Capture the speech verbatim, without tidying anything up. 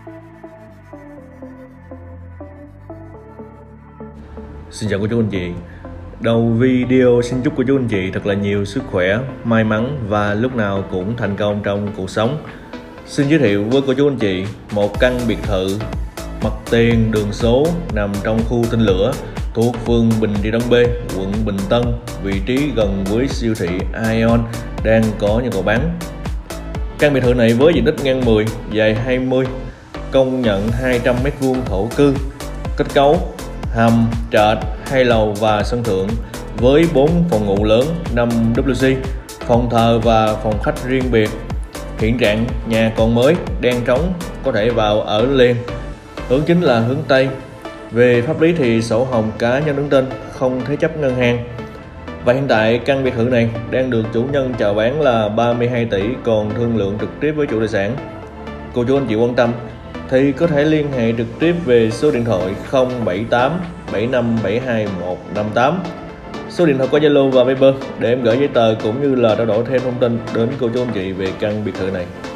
Xin chào cô chú anh chị. Đầu video xin chúc cô chú anh chị thật là nhiều sức khỏe, may mắn và lúc nào cũng thành công trong cuộc sống. Xin giới thiệu với cô chú anh chị một căn biệt thự mặt tiền đường số nằm trong khu Tên Lửa, thuộc phường Bình Trị Đông B, quận Bình Tân, vị trí gần với siêu thị Aeon đang có nhu cầu bán. Căn biệt thự này với diện tích ngang mười, dài hai mươi, công nhận hai trăm mét vuông thổ cư, kết cấu hầm, trệt, hai lầu và sân thượng với bốn phòng ngủ lớn, năm W C, phòng thờ và phòng khách riêng biệt. Hiện trạng nhà còn mới, đang trống, có thể vào ở liền. Hướng chính là hướng Tây. Về pháp lý thì sổ hồng cá nhân đứng tên, không thế chấp ngân hàng. Và hiện tại căn biệt thự này đang được chủ nhân chào bán là ba mươi hai tỷ, còn thương lượng trực tiếp với chủ tài sản. Cô chú anh chị quan tâm thì có thể liên hệ trực tiếp về số điện thoại không bảy tám bảy năm bảy hai một năm tám, số điện thoại có Zalo và Viber để em gửi giấy tờ cũng như là trao đổi thêm thông tin đến cô chú anh chị về căn biệt thự này.